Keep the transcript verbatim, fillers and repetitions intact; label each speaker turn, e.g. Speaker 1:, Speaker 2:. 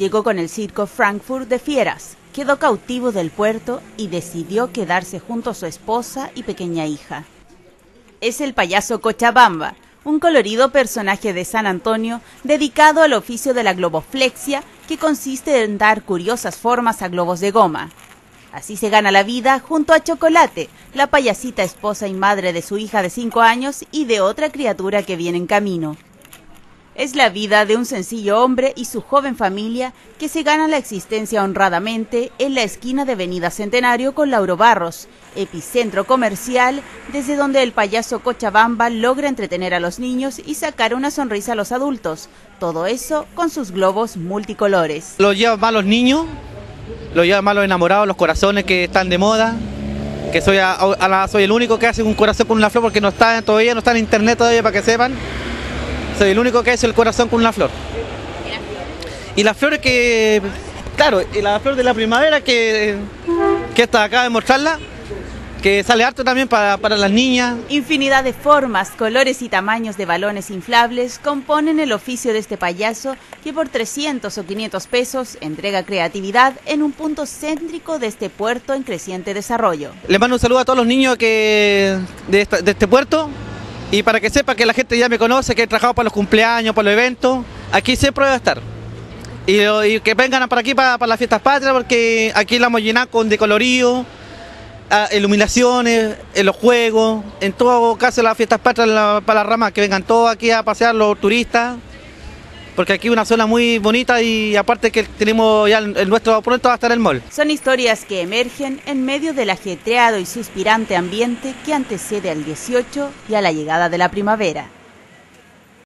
Speaker 1: llegó con el circo Frankfurt de Fieras, quedó cautivo del puerto y decidió quedarse junto a su esposa y pequeña hija. Es el payaso Cochabamba, un colorido personaje de San Antonio dedicado al oficio de la globoflexia, que consiste en dar curiosas formas a globos de goma. Así se gana la vida junto a Chocolate, la payasita esposa y madre de su hija de cinco años y de otra criatura que viene en camino. Es la vida de un sencillo hombre y su joven familia que se gana la existencia honradamente en la esquina de Avenida Centenario con Lauro Barros, epicentro comercial desde donde el payaso Cochabamba logra entretener a los niños y sacar una sonrisa a los adultos. Todo eso con sus globos multicolores.
Speaker 2: Lo llevan más los niños, lo llevan más los enamorados, los corazones que están de moda. Que soy, a, a, soy el único que hace un corazón con una flor porque no está todavía, no está en internet todavía para que sepan. Soy el único que hace el corazón con una flor. Y las flores que, claro, y la flor de la primavera que, que esta acaba de mostrarla, que sale harto también para, para las niñas.
Speaker 1: Infinidad de formas, colores y tamaños de balones inflables componen el oficio de este payaso que por trescientos o quinientos pesos entrega creatividad en un punto céntrico de este puerto en creciente desarrollo.
Speaker 2: Les mando un saludo a todos los niños que, de, esta, de este puerto. Y para que sepa que la gente ya me conoce, que he trabajado para los cumpleaños, para los eventos, aquí siempre voy a estar. Y, y que vengan para aquí, para, para las fiestas patrias, porque aquí la vamos a llenar con decolorido, iluminaciones, en los juegos, en todo caso las fiestas patrias la, para las ramas, que vengan todos aquí a pasear los turistas, porque aquí es una zona muy bonita y aparte que tenemos ya el, el nuestro pronto va a estar el mall.
Speaker 1: Son historias que emergen en medio del ajetreado y suspirante ambiente que antecede al dieciocho y a la llegada de la primavera.